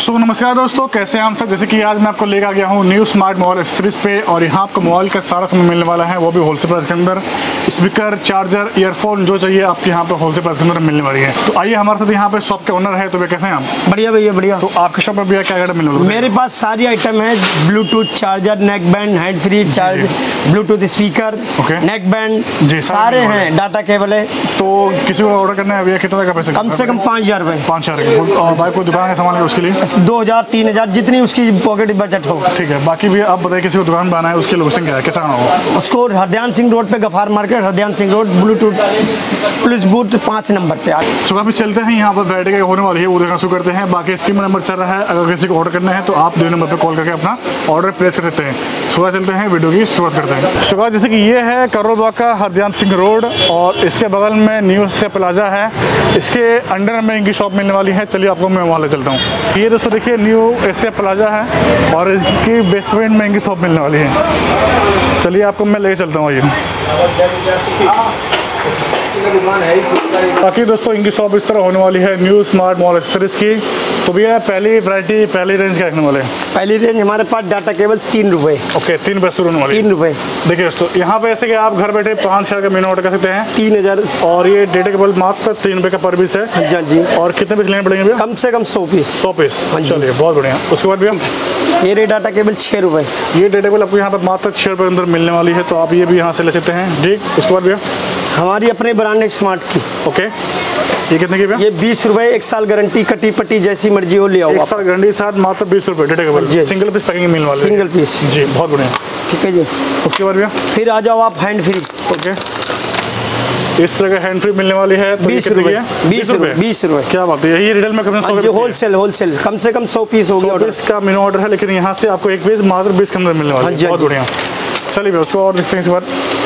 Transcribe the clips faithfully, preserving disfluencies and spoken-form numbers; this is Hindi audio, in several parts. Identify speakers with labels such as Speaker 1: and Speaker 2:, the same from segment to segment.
Speaker 1: सो नमस्कार दोस्तों, कैसे हैं हम सब। जैसे कि आज मैं आपको लेकर आ गया हूँ न्यू स्मार्ट मोबाइल एक्सेसरीज पे, और यहाँ आपको मोबाइल का सारा सामान मिलने वाला है, वो भी होलसेल प्राइस के अंदर। स्पीकर, चार्जर, ईयरफोन जो चाहिए आपके यहाँ पे होलसेल प्राइस के अंदर मिलने वाली है। तो आइए हमारे साथ यहाँ पे शॉप के ओनर है। तो भैया कैसे हैं आप? बढ़िया भैया बढ़िया। तो आपके शॉप पर भैया क्या क्या मिलने वाला है?
Speaker 2: मेरे पास सारी आइटम है, Bluetooth, charger, neck band, hand free, charge, Bluetooth speaker, neck band, सारे हैं, डाटा केबल है।
Speaker 1: तो किसी को ऑर्डर करना है भैया कितना का पैसे?
Speaker 2: कम से कम पाँच हजार रुपये।
Speaker 1: पाँच हजार और भाई कोई दुकान का सामान है उसके लिए
Speaker 2: दो हजार तीन हजार जितनी उसकी पॉकेट बजट हो।
Speaker 1: ठीक है। बाकी भी आप बताइए किसी को दुकान बनाना है उसकी लोकेशन क्या है, कैसा आना होगा?
Speaker 2: उसको हरदियान सिंह रोड पे, Gaffar market, Hardiyan Singh road, Bluetooth plus booth पाँच नंबर पे।
Speaker 1: सो काफी चलते हैं यहाँ पर वैरायटी का होने वाली है, वो देखना शुरू करते हैं। बाकी स्क्रीन में नंबर चल रहा है, अगर किसी को ऑर्डर करना है तो आप दो नंबर पर कॉल करके अपना ऑर्डर प्लेस कर सकते हैं। सुबह चलते हैं, वीडियो की शुरुआत करते हैं। सुबह जैसे कि ये है karol bagh का हरदियान सिंह रोड, और इसके बगल में न्यू से प्लाजा है, इसके अंडर में इनकी शॉप मिलने वाली है। चलिए आपको मैं वहाँ ले चलता हूँ। ये दोस्तों देखिए न्यू एशिया प्लाजा है, और इसकी बेसमेंट में इनकी शॉप मिलने वाली है। चलिए आपको मैं लेके चलता हूँ। आइए। बाकी दोस्तों इनकी शॉप इस तरह होने वाली है, न्यू स्मार्ट मोबाइल एक्सेसरीज की। तो भैया पहली वैरायटी, पहली रेंज क्या रखने वाले हैं?
Speaker 2: पहली रेंज हमारे पास डाटा केबल तीन रुपए।
Speaker 1: ओके, तीन रुपये शुरू होने वाली
Speaker 2: तीन रुपए।
Speaker 1: देखिए दोस्तों यहाँ पे ऐसे कि आप घर बैठे पाँच हजार का मेनू ऑर्डर कर सकते हैं, तीन हजार और ये डेटा केबल मात्र तीन रुपये का पर पीस है।
Speaker 2: हाँ जी।
Speaker 1: और कितने पीस लेने पड़ेंगे भैया?
Speaker 2: कम से कम सौ पीस।
Speaker 1: सौ पीस। चलिए बहुत बढ़िया। उसके बाद भैया
Speaker 2: ये डाटा केबल छः रुपये।
Speaker 1: ये डेटा केबल आपको यहाँ पर मात्र छः रुपये के अंदर मिलने वाली है, तो आप ये भी यहाँ से ले सकते हैं। ठीक। उसके बाद भैया
Speaker 2: हमारी अपने ब्रांड स्मार्ट की।
Speaker 1: ओके, ये कितने की भैया?
Speaker 2: ये बीस रुपए, एक साल गारंटी, कटी पट्टी जैसी मर्जी हो ले आओ।
Speaker 1: एक साल गारंटी के साथ मात्र बीस रुपए data cable, single piece packing मिलने वाला है।
Speaker 2: सिंगल पीस
Speaker 1: जी, बहुत बढ़िया।
Speaker 2: ठीक है जी।
Speaker 1: उसके बाद भैया
Speaker 2: फिर आ जाओ आप हैंड फ्री।
Speaker 1: ओके, इस तरह का हैंड फ्री मिलने वाली है। तो
Speaker 2: बीस रुपए। बीस रुपए। बीस रुपए।
Speaker 1: क्या बात है, यही रिटेल में कम?
Speaker 2: होलसेल होलसेल कम से कम सौ पीस होगी।
Speaker 1: ऑर्डर इसका मेनू ऑर्डर है, लेकिन यहाँ से आपको एक पीस मात्र बीस के अंदर मिलने वाला है। बहुत बढ़िया। चलिए भैया उसको और देखते हैं इस बार।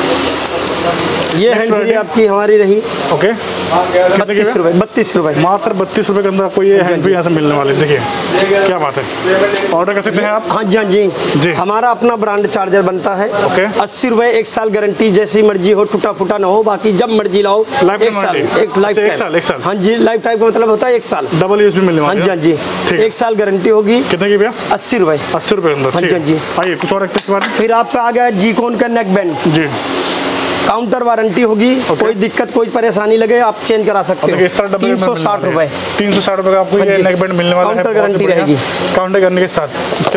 Speaker 2: ये हैंड फ्री आपकी हमारी रही।
Speaker 1: ओके,
Speaker 2: बत्तीस रुपए। बत्तीस रुपए
Speaker 1: मात्र बत्तीस रुपए के अंदर आपको ये हैंड फ्री यहाँ से मिलने वाले। देखिए क्या बात है, ऑर्डर कर सकते हैं आप।
Speaker 2: हाँ जी, हाँ जी
Speaker 1: जी।
Speaker 2: हमारा अपना ब्रांड चार्जर बनता है।
Speaker 1: ओके,
Speaker 2: अस्सी रुपए, एक साल गारंटी, जैसी मर्जी हो, टूटा फूटा ना हो, बाकी जब मर्जी लाओ। एक साल, एक लाइफ टाइम। एक साल। हाँ जी, लाइफ टाइम का मतलब होता है एक साल,
Speaker 1: डबल यूज भी मिलने वाला है।
Speaker 2: हाँ जी, हाँ जी। एक साल गारंटी होगी।
Speaker 1: कितने की भैया?
Speaker 2: अस्सी रुपए।
Speaker 1: अस्सी रुपए के अंदर।
Speaker 2: हाँ जी।
Speaker 1: आइए कुछ और रखते हैं।
Speaker 2: फिर आपका आ गया जीकोन का नेक बैंड।
Speaker 1: जी,
Speaker 2: काउंटर वारंटी होगी। okay. कोई दिक्कत, कोई परेशानी लगे आप चेंज करा सकते हो। तीन सौ साठ रुपए।
Speaker 1: तीन सौ साठ रुपए का आपको ये नेक बैंड मिलने वाला है।
Speaker 2: काउंटर गारंटी रहेगी,
Speaker 1: काउंटर करने के साथ।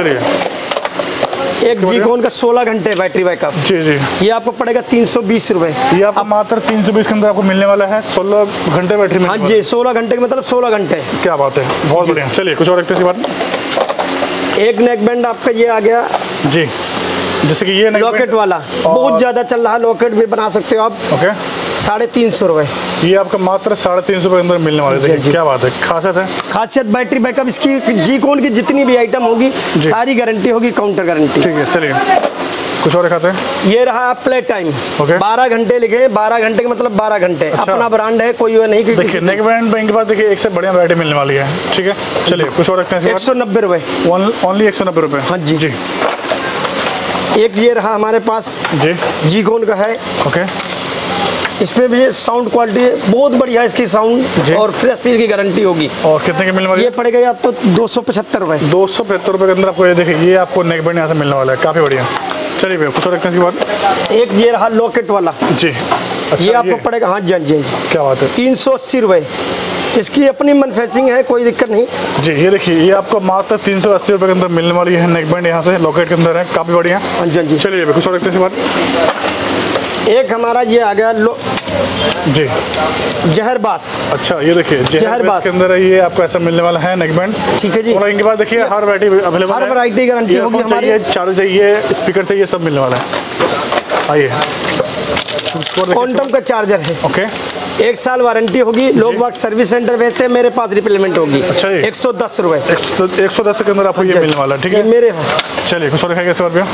Speaker 1: चलिए,
Speaker 2: एक जीकोन का सोलह घंटे बैटरी बैकअप।
Speaker 1: जी जी।
Speaker 2: ये आपको पड़ेगा तीन सौ बीस रुपए।
Speaker 1: ये आपको मात्र तीन सौ बीस के अंदर आपको मिलने वाला है। सोलह घंटे बैटरी।
Speaker 2: हाँ जी, सोलह घंटे का मतलब सोलह घंटे।
Speaker 1: क्या बात है, बहुत बढ़िया। चलिए कुछ और रखते हैं इस बार।
Speaker 2: एक नेक बैंड आपका ये आ गया
Speaker 1: जी, जैसे कि ये
Speaker 2: लॉकेट वाला बहुत ज्यादा चल रहा है, लॉकेट भी बना सकते हो आप।
Speaker 1: ओके, साढ़े
Speaker 2: तीन सौ रुपए।
Speaker 1: ये आपका मात्र साढ़े तीन सौ रुपए अंदर मिलने वाले। देखिए क्या बात है, खासियत है।
Speaker 2: खासियत बैटरी बैकअप इसकी, जीकोन की जितनी भी आइटम होगी सारी गारंटी होगी, काउंटर गारंटी।
Speaker 1: ठीक है, चलिए कुछ और दिखाते हैं।
Speaker 2: ये रहा आप प्ले टाइम।
Speaker 1: ओके,
Speaker 2: बारह घंटे लिखे, बारह घंटे का मतलब बारह घंटे। अच्छा। अपना ब्रांड है, कोई वो नहीं।
Speaker 1: देखिए नेक बैंड के पास देखिए एक से बढ़िया वैरायटी मिलने वाली है। ठीक है, चलिए कुछ और रखते हैं।
Speaker 2: एक सौ नब्बे रुपए।
Speaker 1: ओनली एक सौ नब्बे रुपए।
Speaker 2: हाँ जी
Speaker 1: जी।
Speaker 2: एक ये रहा हमारे पास
Speaker 1: जी,
Speaker 2: जीकोन का है।
Speaker 1: ओके,
Speaker 2: इसमें भी साउंड क्वालिटी बहुत बढ़िया है इसकी साउंड, और फ्रेश पीस की गारंटी होगी।
Speaker 1: और कितने की मिलने वाली? ये
Speaker 2: पड़ेगा आपको दो सौ पचहत्तर रुपए।
Speaker 1: दो सौ पचहत्तर रुपए के अंदर आपको ये देखिए ये आपको नेक बैंड यहाँ से मिलने वाला है। काफी बढ़िया। चलिए भैया कुछ और रखते हैं इसके बाद।
Speaker 2: एक ये रहा लॉकेट वाला।
Speaker 1: जी। अच्छा,
Speaker 2: ये आपको पड़ेगा, हाँ जी हाँ जी।
Speaker 1: क्या बात है,
Speaker 2: तीन सौ अस्सी रुपए। इसकी अपनी मैन्युफैक्चरिंग है, कोई दिक्कत नहीं।
Speaker 1: जी, ये देखिए ये आपको मात्र तीन सौ अस्सी रुपए के अंदर मिलने वाली है। नेक बैंड यहाँ से लॉकेट के अंदर है, काफी बढ़िया।
Speaker 2: हाँ जी हाँ जी।
Speaker 1: चलिए कुछ और रखते हैं इसके बाद।
Speaker 2: एक हमारा ये आ गया लो
Speaker 1: जी,
Speaker 2: जहरबास।
Speaker 1: अच्छा, ये देखिए
Speaker 2: जहरबास
Speaker 1: के अंदर ये आपको ऐसा मिलने वाला है नेक बैंड।
Speaker 2: ठीक है जी।
Speaker 1: और इनके पास देखिए हर वैरायटी अवेलेबल है,
Speaker 2: हर वैरायटी गारंटी होगी हमारी।
Speaker 1: चार्जर चाहिए, स्पीकर चाहिए, सब मिलने वाला है। आइए,
Speaker 2: क्वांटम का चार्जर है।
Speaker 1: ओके,
Speaker 2: एक साल वारंटी होगी। लोग बाग सर्विस सेंटर भेजते हैं, मेरे पास रिप्लेसमेंट होगी।
Speaker 1: अच्छा,
Speaker 2: एक सौ दस रुपए।
Speaker 1: एक सौ दस के अंदर आपको ये मिलने वाला है। ठीक है,
Speaker 2: मेरे पास।
Speaker 1: चलिए कुछ और दिखाइए इस बार भैया।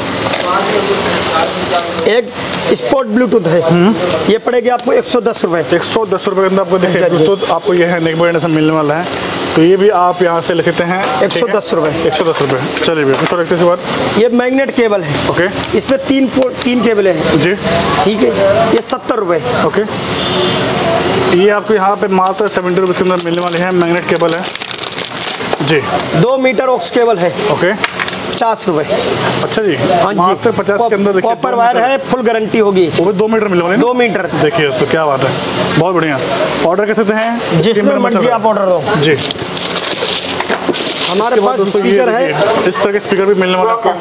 Speaker 2: एक स्पोर्ट ब्लूटूथ है, ये पड़ेगी आपको एक सौ दस रुपए।
Speaker 1: एक सौ दस रुपए के अंदर आपको देखिए ब्लूटूथ आपको ये है नेक बैंड ऐसा मिलने वाला है। तो ये भी आप यहाँ से ले सकते हैं।
Speaker 2: एक सौ दस रुपए।
Speaker 1: एक सौ दस रुपए। चलिए भैया कुछ और रखते हैं इस बार।
Speaker 2: ये मैग्नेट केबल है।
Speaker 1: ओके,
Speaker 2: इसमें तीन तीन केबल हैं।
Speaker 1: जी,
Speaker 2: ठीक है। ये सत्तर रुपए।
Speaker 1: ओके, ये आपको यहाँ पे मात्र सेवेंटी रुपीज़ के अंदर मिलने वाले हैं। मैग्नेट केबल है।
Speaker 2: जी। दो मीटर ऑक्स केबल है।
Speaker 1: ओके,
Speaker 2: पचास रुपए।
Speaker 1: अच्छा जी,
Speaker 2: हाँ जी,
Speaker 1: मात्र पचास के अंदर देखिए
Speaker 2: कॉपर वायर है, फुल गारंटी होगी।
Speaker 1: वो भी दो मीटर मिलने वाली।
Speaker 2: दो मीटर
Speaker 1: देखिए दोस्तों, क्या बात है, बहुत बढ़िया। ऑर्डर कर सकते हैं
Speaker 2: जिसमें मर्जी आप ऑर्डर दो
Speaker 1: जी।
Speaker 2: हमारे पास स्पीकर है,
Speaker 1: इस तरह के स्पीकर भी मिलने वाले हैं।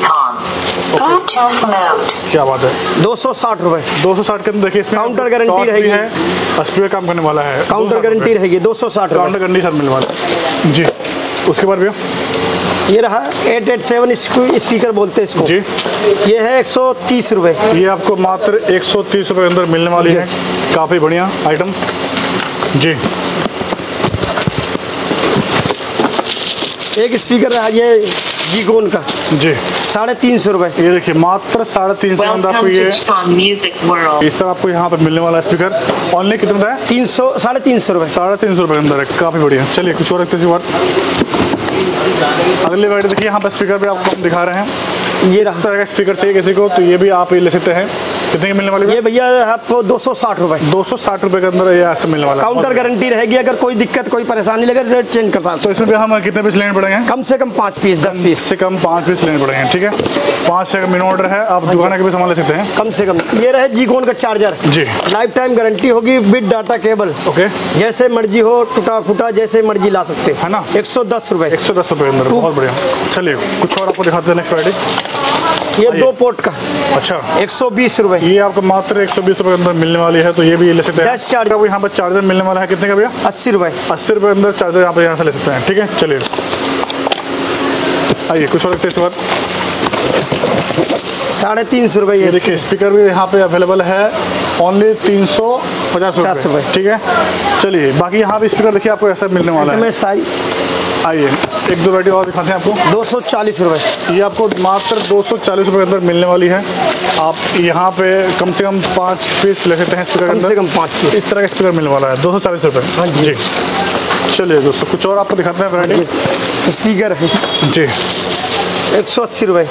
Speaker 1: क्या बात है,
Speaker 2: दो सौ साठ रुपए।
Speaker 1: दो सौ साठ के अंदर देखिए इसमें
Speaker 2: काउंटर गारंटी रहेगी
Speaker 1: है, स्पीकर काम करने वाला है।
Speaker 2: काउंटर गारंटी रहेगी, दो सौ साठ
Speaker 1: काउंटर गारंटी साथ मिलने वाला है जी। उसके बाद भैया
Speaker 2: ये रहा एट एट सेवन स्पीकर बोलते हैं इसको
Speaker 1: जी।
Speaker 2: ये है एक सौ तीस रुपए।
Speaker 1: ये आपको मात्र एक सौ तीस रुपए के अंदर मिलने वाली है। काफी बढ़िया आइटम जी। एक
Speaker 2: स्पीकर है ये जीगोन का
Speaker 1: जी,
Speaker 2: साढ़े तीन सौ रुपए।
Speaker 1: ये देखिए मात्र साढ़े तीन सौ अंदर आपको ये इस तरह आपको यहाँ पे मिलने वाला स्पीकर। ऑनली कितना है?
Speaker 2: तीन सौ साढ़े तीन सौ रुपए।
Speaker 1: साढ़े तीन सौ रुपए के अंदर है, काफी बढ़िया। चलिए कुछ और रखते इसी बार। अगले वैरायटी देखिए, यहाँ पे स्पीकर भी आपको हम दिखा रहे हैं।
Speaker 2: ये
Speaker 1: इस तरह का स्पीकर चाहिए किसी को तो ये भी आप ले सकते हैं। कितने की मिलने वाली है?
Speaker 2: ये भैया आपको दो सौ साठ रुपए।
Speaker 1: दो सौ साठ रुपए के अंदर ये ऐसे मिलने वाला है।
Speaker 2: काउंटर गारंटी रहेगी, अगर कोई दिक्कत कोई परेशानी लगे रेट चेंज कर सकते।
Speaker 1: तो इसमें भी हम कितने पीस लेने पड़ेंगे?
Speaker 2: कम से कम पाँच पीस, दस पीस
Speaker 1: से कम पाँच पीस लेने पड़ेंगे। ठीक है, पाँच छः का मिनिमम ऑर्डर है, आप दुकान के भी सामान ले सकते हैं
Speaker 2: कम से कम। ये रहे जीगोन का चार्जर जी, लाइफ टाइम गारंटी होगी विद डाटा केबल।
Speaker 1: ओके,
Speaker 2: जैसे मर्जी हो, टूटा फूटा जैसे मर्जी ला सकते
Speaker 1: है ना।
Speaker 2: एक सौ दस रुपए।
Speaker 1: एक सौ दस रुपए के अंदर, बहुत बढ़िया। चलिए कुछ और आपको दिखाते हैं नेक्स्ट वैरायटी।
Speaker 2: ये दो पोर्ट का
Speaker 1: अच्छा
Speaker 2: एक सौ बीस रुपए।
Speaker 1: ये आपको मात्र एक सौ बीस रुपए के अंदर मिलने वाली है, तो ये भी ले सकते हैं।
Speaker 2: दस चार्जर
Speaker 1: यहाँ पर चार्जर मिलने वाला है। कितने का भैया?
Speaker 2: अस्सी रुपए।
Speaker 1: अस्सी रुपए अंदर चार्जर यहाँ पे यहाँ से ले सकते हैं। ठीक है, चलिए आइए कुछ और देखते हैं इस बार।
Speaker 2: साढ़े तीन सौ रुपए।
Speaker 1: ये देखिए स्पीकर भी यहाँ पे अवेलेबल है, ओनली तीन सौ पचास रुपए। ठीक है, चलिए बाकी यहाँ पे स्पीकर देखिए आपको ऐसा मिलने वाला है
Speaker 2: सारी।
Speaker 1: आइए एक दो वैरायटी और दिखाते हैं आपको।
Speaker 2: दो सौ चालीस रुपए।
Speaker 1: ये आपको मात्र दो सौ चालीस रुपए के अंदर मिलने वाली है। आप यहाँ पे कम से कम पाँच पीस ले सकते हैं स्पीकर के अंदर।
Speaker 2: कम से कम पाँच पीस
Speaker 1: इस तरह का स्पीकर मिलने वाला है, दो सौ चालीस रुपए। हाँ जी। चलिए दोस्तों कुछ और आपको दिखाते हैं वैरायटी।
Speaker 2: स्पीकर है
Speaker 1: जी,
Speaker 2: एक सौ अस्सी रुपए।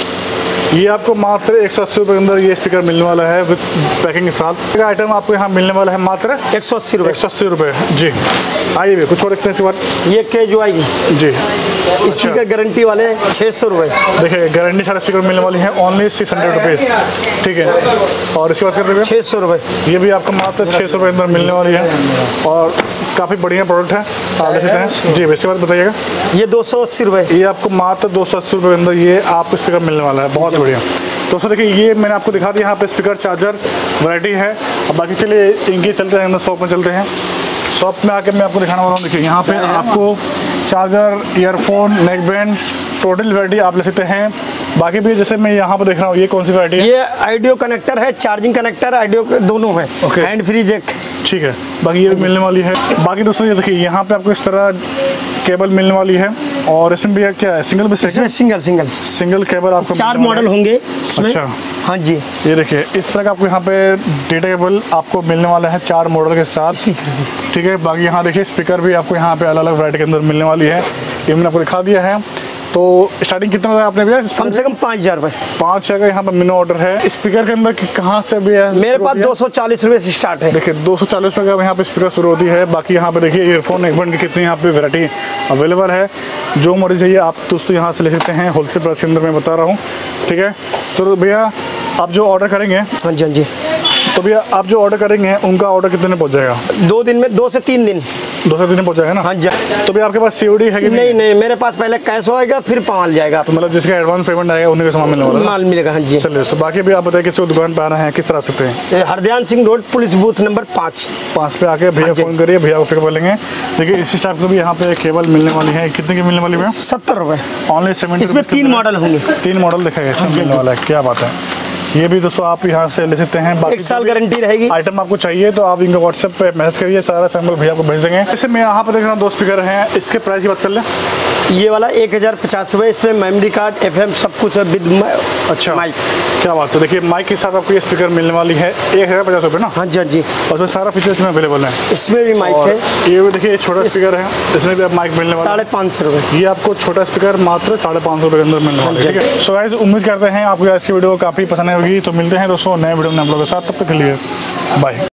Speaker 1: ये आपको मात्र एक सौ अस्सी रुपए के अंदर ये स्पीकर मिलने वाला है विद पैकिंग के साथ। आइटम आपको यहाँ मिलने वाला है मात्र
Speaker 2: एक सौ अस्सी रुपए।
Speaker 1: एक सौ अस्सी रुपए जी। आइए भी कुछ और देखते हैं इसके बाद।
Speaker 2: ये केज आएगी जी, स्पीकर गारंटी वाले छः सौ रुपए।
Speaker 1: देखिए गारंटी सारे स्पीकर मिलने वाली है, ओनली सिक्स हंड्रेड रुपीज़। ठीक है, और इसके बाद करते हैं
Speaker 2: छः सौ रुपये।
Speaker 1: ये भी आपको मात्र छः सौ रुपये अंदर मिलने वाली है और काफ़ी बढ़िया प्रोडक्ट है, आप ले सकते हैं जी। वैसे बात बताइएगा।
Speaker 2: ये दो सौ अस्सी रुपये।
Speaker 1: ये आपको मात्र दो सौ अस्सी रुपये के अंदर ये आपको स्पीकर मिलने वाला है, बहुत बढ़िया। दोस्तों देखिए ये मैंने आपको दिखा दिया, यहाँ पे स्पीकर चार्जर वैरायटी है। अब बाकी चलिए इनके चलते हैं अंदर, शॉप में चलते हैं। शॉप में आके मैं आपको दिखाने वाला हूँ। देखिए यहाँ पे आपको charger, earphone, neckband total variety आप ले सकते हैं। बाकी भी जैसे मैं यहाँ पर देख रहा हूँ, ये कौन सी वैरायटी है?
Speaker 2: ये ऑडियो कनेक्टर है, चार्जिंग कनेक्टर ऑडियो दोनों है। Okay, hand free jack.
Speaker 1: ठीक है, बाकी ये भी मिलने वाली है। बाकी दोस्तों ये देखिए यहाँ पे आपको इस तरह केबल मिलने वाली है और इसमें भी क्या है, सिंगल भी
Speaker 2: इसमें सिंगल सिंगल
Speaker 1: सिंगल केबल आपको
Speaker 2: चार मॉडल होंगे इसमें।
Speaker 1: अच्छा
Speaker 2: हाँ जी, ये
Speaker 1: देखिए इस तरह का आपको यहाँ पे डेटा केबल आपको मिलने वाला है चार मॉडल के साथ। ठीक है, बाकी यहाँ देखिए स्पीकर भी आपको यहाँ पे अलग अलग वैरायटी के अंदर मिलने वाली है, ये मैंने आपको दिखा दिया है। तो स्टार्टिंग कितना बताया आपने भैया?
Speaker 2: कम से कम पाँच हज़ार रुपये।
Speaker 1: पाँच हज़ार का यहाँ पर मिनिमम ऑर्डर है। स्पीकर के अंदर कहाँ से भी है?
Speaker 2: मेरे पास दो सौ चालीस रुपये से स्टार्ट है।
Speaker 1: देखिए दो सौ चालीस रुपये का यहाँ पे स्पीकर शुरू होती है। बाकी यहाँ पे देखिए ईयरफोन, नेकबैंड की कितनी यहाँ पे वैरायटी अवेलेबल है, जो मर्जी चाहिए आप दोस्तों यहाँ से ले सकते हैं होलसेल प्राइस के अंदर, मैं बता रहा हूँ। ठीक है, तो भैया आप जो ऑर्डर करेंगे,
Speaker 2: हाँ जी हाँ जी,
Speaker 1: तो भैया आप जो ऑर्डर करेंगे उनका ऑर्डर कितने में पहुँच जाएगा?
Speaker 2: दो दिन में, दो से तीन दिन
Speaker 1: दो से तीन दिन पहुँच जाएगा ना? हाँ जी। तो भैया आपके पास सीओडी है कि नहीं?
Speaker 2: नहीं नहीं, मेरे पास पहले कैश होएगा फिर पाल जाएगा।
Speaker 1: तो मतलब जिसका एडवांस पेमेंट आएगा उन्हीं का सामान मिलने वाला है?
Speaker 2: माल मिलेगा। हाँ जी।
Speaker 1: चलिए, तो बाकी भी आप बताइए किसी को दुकान पे आना है किस तरह आ सकते हैं?
Speaker 2: Hardiyan Singh road, police booth number पाँच
Speaker 1: पाँच पे आके भैया फोन करिए, भैया को पिकअप कर लेंगे। देखिए इसी टाइप को भी यहाँ पे केबल मिलने वाली है। कितने की मिलने वाली है?
Speaker 2: सत्तर रुपये।
Speaker 1: Only seventy.
Speaker 2: इसमें तीन मॉडल होंगे।
Speaker 1: तीन मॉडल दिखाएगा इसमें मिलने वाला है, क्या बात है। ये भी दोस्तों आप यहाँ से ले सकते हैं।
Speaker 2: एक साल गारंटी रहेगी।
Speaker 1: आइटम आपको चाहिए तो आप इनका व्हाट्सएप पे मैसेज करिए, सारा सैंपल भैया को भेज देंगे। जैसे मैं यहाँ पर देख रहा हूँ दो स्पीकर हैं, इसके प्राइस की बात कर लें।
Speaker 2: ये वाला एक हज़ार पचास रुपये, इसमें मेमोरी कार्ड, एफएम सब कुछ है विद
Speaker 1: अच्छा
Speaker 2: माइक।
Speaker 1: क्या बात है। देखिए माइक के साथ आपको ये स्पीकर मिलने वाली है एक हज़ार पचास रुपये ना?
Speaker 2: हाँ जी हाँ जी,
Speaker 1: और उसमें सारा फीचर्स में अवेलेबल है।
Speaker 2: इसमें भी माइक है।
Speaker 1: ये भी देखिए छोटा स्पीकर है, इसमें भी माइक मिलने वाला
Speaker 2: साढ़े पाँच सौ रुपये।
Speaker 1: ये आपको छोटा स्पीकर मात्र साढ़े पाँच सौ रुपये के अंदर मिलने वाला है। ठीक है, सो गाइस उम्मीद करते हैं आपको आज की वीडियो काफ़ी पसंद आएगी। तो मिलते हैं दोस्तों नए वीडियो में आप लोगों के साथ, तब तक के लिए बाय।